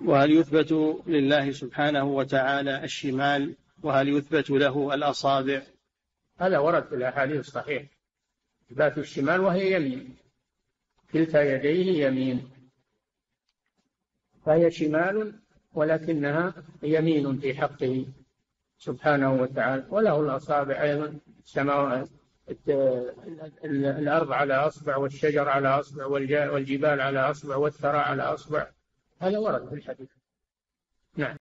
وهل يثبت لله سبحانه وتعالى الشمال؟ وهل يثبت له الأصابع؟ هذا ورد في الأحاديث الصحيحة إثبات الشمال، وهي يمين، كلتا يديه يمين، فهي شمال ولكنها يمين في حقه سبحانه وتعالى. وله الأصابع أيضا، الأرض على أصبع، والشجر على أصبع، والجبال على أصبع، والثرى على أصبع، هذا ورد في الحديث. نعم.